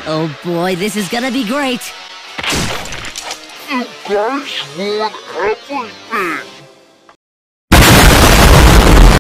Oh boy, this is gonna be great. You guys won everything.